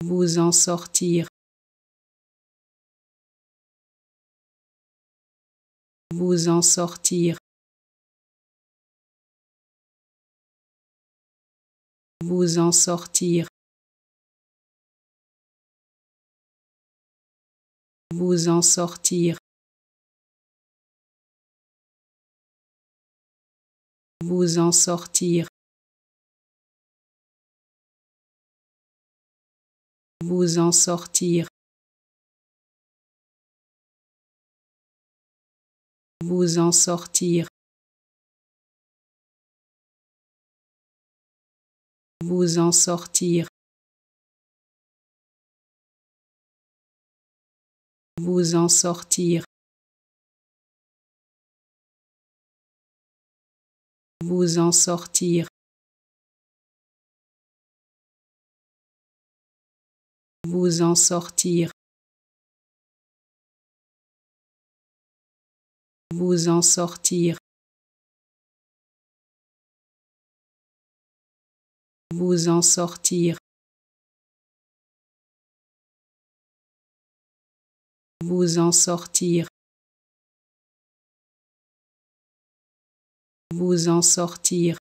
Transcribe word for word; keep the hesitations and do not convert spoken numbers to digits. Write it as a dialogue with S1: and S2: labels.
S1: vous en sortir, vous en sortir, vous en sortir, vous en sortir, vous en sortir, vous en sortir, vous en sortir, vous en sortir, vous en sortir, vous en sortir, vous en sortir, vous en sortir, vous en sortir, vous en sortir, vous en sortir,